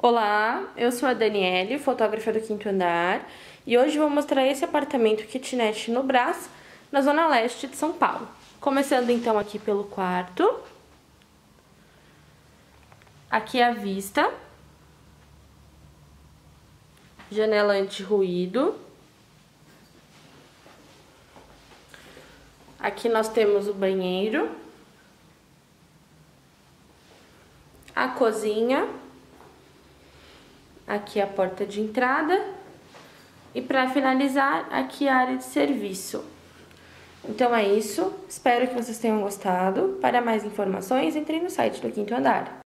Olá, eu sou a Daniele, fotógrafa do Quinto Andar, e hoje vou mostrar esse apartamento kitnet no Brás, na zona leste de São Paulo. Começando então aqui pelo quarto. Aqui é a vista. Janela anti-ruído. Aqui nós temos o banheiro. A cozinha. Aqui a porta de entrada. E para finalizar, aqui a área de serviço. Então é isso. Espero que vocês tenham gostado. Para mais informações, entre no site do Quinto Andar.